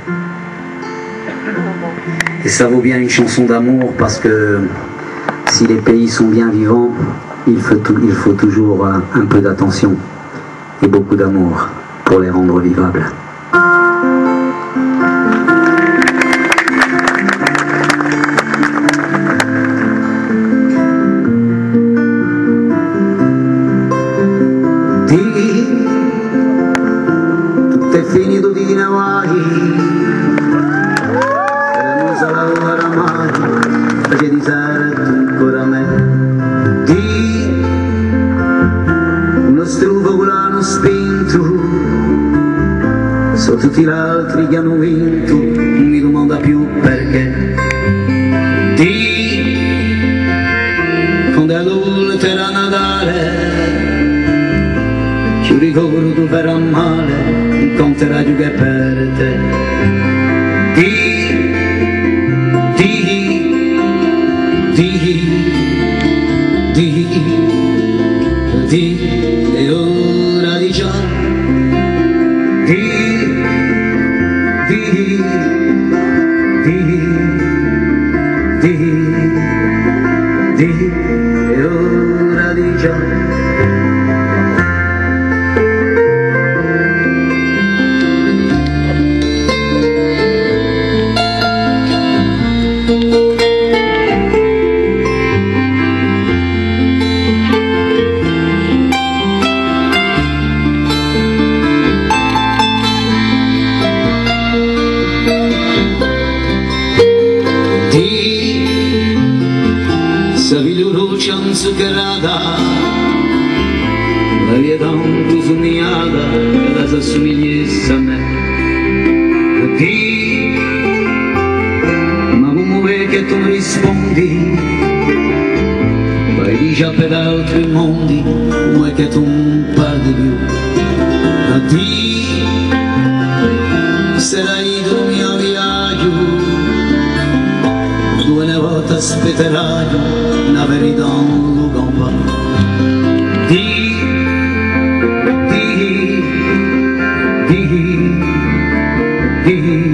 Et ça vaut bien une chanson d'amour parce que si les pays sont bien vivants, il faut toujours un peu d'attention et beaucoup d'amour pour les rendre vivables. Tutto è finito di Hawaii, non sarà ora mai, perché di sera tu ancora me. Di uno strufo che l'hanno spinto, sono tutti gli altri che hanno vinto, non mi domanda più perché. Di quando è l'ultima era Natale, ci ricordo tu per male, un conterà giù che per te. Di è ora di già. È ora di già. Savi luce inzuccherata, la via tanto sognata che la s'assomigliesse a me. Di, ma come vuoi che tu mi rispondi? Vai dice per altri mondi, come che tu non parli più. Di, sarai tu mio viaggio, due volte aspetterai una verità non lo compra. Di